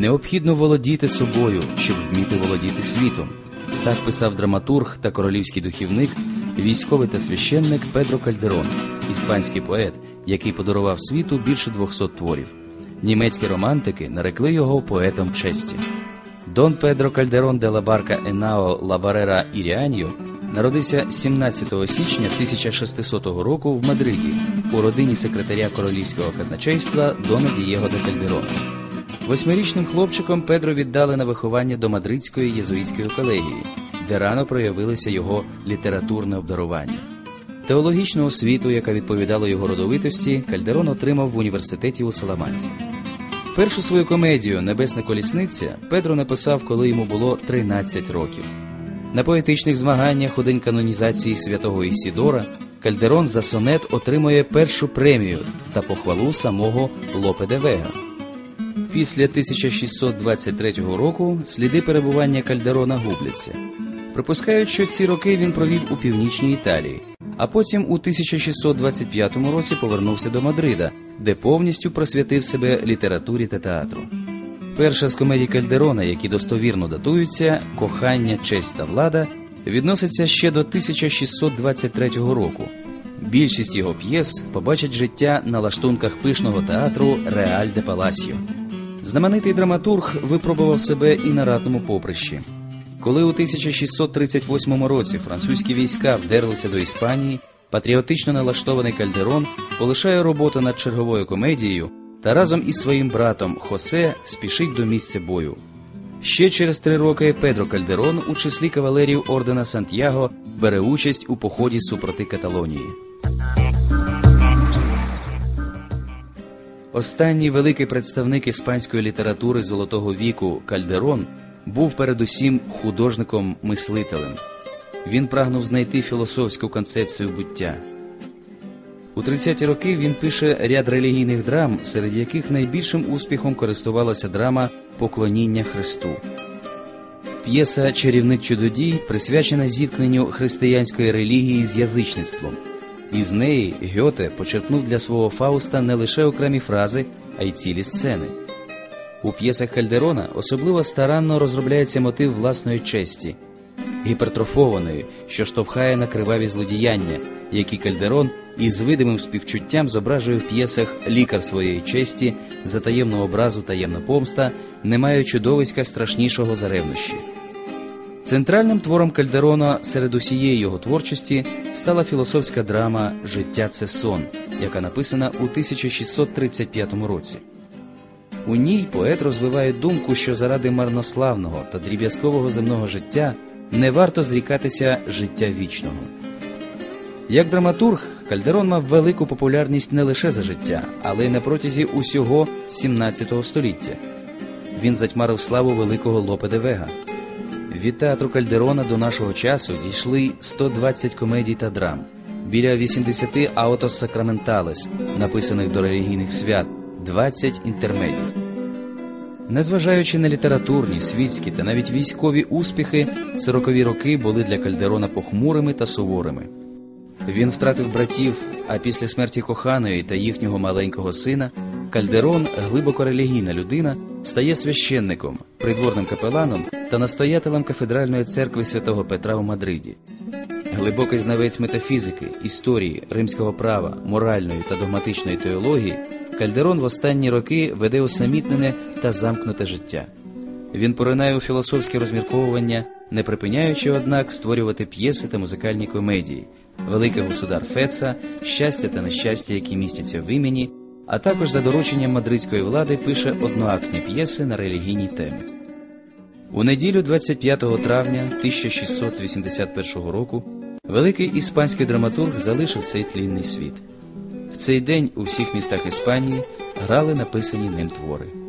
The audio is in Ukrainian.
Необхідно володіти собою, щоб вміти володіти світом. Так писав драматург та королівський духівник, військовий та священник Педро Кальдерон, іспанський поет, який подарував світу більше 200 творів. Німецькі романтики нарекли його поетом честі. Дон Педро Кальдерон де ла Барка Енао ла Барера і Ріаньо народився 17 січня 1600 року в Мадриді у родині секретаря королівського казначейства Дона Дієго де Кальдерона. Восьмирічним хлопчиком Педро віддали на виховання до Мадридської єзуїтської колегії, де рано проявилося його літературне обдарування. Теологічну освіту, яка відповідала його родовитості, Кальдерон отримав в університеті у Саламанці. Першу свою комедію «Небесна колісниця» Педро написав, коли йому було 13 років. На поетичних змаганнях у день канонізації святого Ісідора Кальдерон за сонет отримує першу премію та похвалу самого Лопе де Вега. Після 1623 року сліди перебування Кальдерона губляться. Припускають, що ці роки він провів у північній Італії, а потім у 1625 році повернувся до Мадрида, де повністю присвятив себе літературі та театру. Перша з комедій Кальдерона, які достовірно датуються, «Кохання, честь та влада», відноситься ще до 1623 року. Більшість його п'єс побачать життя на лаштунках пишного театру Реаль де Паласіо. Знаменитий драматург випробував себе і на ратному поприщі. Коли у 1638 році французькі війська вдерлися до Іспанії, патріотично налаштований Кальдерон полишає роботу над черговою комедією та разом із своїм братом Хосе спішить до місця бою. Ще через 3 роки Педро Кальдерон у числі кавалерів ордена Сантьяго бере участь у поході супроти Каталонії. Останній великий представник іспанської літератури Золотого віку Кальдерон був передусім художником-мислителем. Він прагнув знайти філософську концепцію буття. У 30-ті роки він пише ряд релігійних драм, серед яких найбільшим успіхом користувалася драма «Поклоніння Христу». П'єса «Чарівник чудодій» присвячена зіткненню християнської релігії з язичництвом. Із неї Гьоте почерпнув для свого Фауста не лише окремі фрази, а й цілі сцени. У п'єсах Кальдерона особливо старанно розробляється мотив власної честі, гіпертрофованої, що штовхає на криваві злодіяння, які Кальдерон із видимим співчуттям зображує в п'єсах «Лікар своєї честі», «За таємну образу, таємна помста», «Немає чудовиська страшнішого за ревнощі». Центральним твором Кальдерона серед усієї його творчості стала філософська драма «Життя – це сон», яка написана у 1635 році. У ній поет розвиває думку, що заради марнославного та дріб'язкового земного життя не варто зрікатися життя вічного. Як драматург, Кальдерон мав велику популярність не лише за життя, але й на протязі усього 17 століття. Він затьмарив славу великого Лопе де Вега. Від театру Кальдерона до нашого часу дійшли 120 комедій та драм, біля 80 аутос сакраменталес, написаних до релігійних свят, 20 інтермедій. Незважаючи на літературні, світські та навіть військові успіхи, 40-ві роки були для Кальдерона похмурими та суворими. Він втратив братів, а після смерті коханої та їхнього маленького сина Кальдерон, глибоко релігійна людина, стає священником, придворним капеланом та настоятелем кафедральної церкви святого Петра у Мадриді. Глибокий знавець метафізики, історії, римського права, моральної та догматичної теології, Кальдерон в останні роки веде усамітнене та замкнуте життя. Він поринає у філософське розмірковування, не припиняючи, однак, створювати п'єси та музикальні комедії «Великий государ Феца», «Щастя та нещастя, які містяться в імені», а також за дорученням мадридської влади пише одноактні п'єси на релігійні теми. У неділю 25 травня 1681 року великий іспанський драматург залишив цей тлінний світ. В цей день у всіх містах Іспанії грали написані ним твори.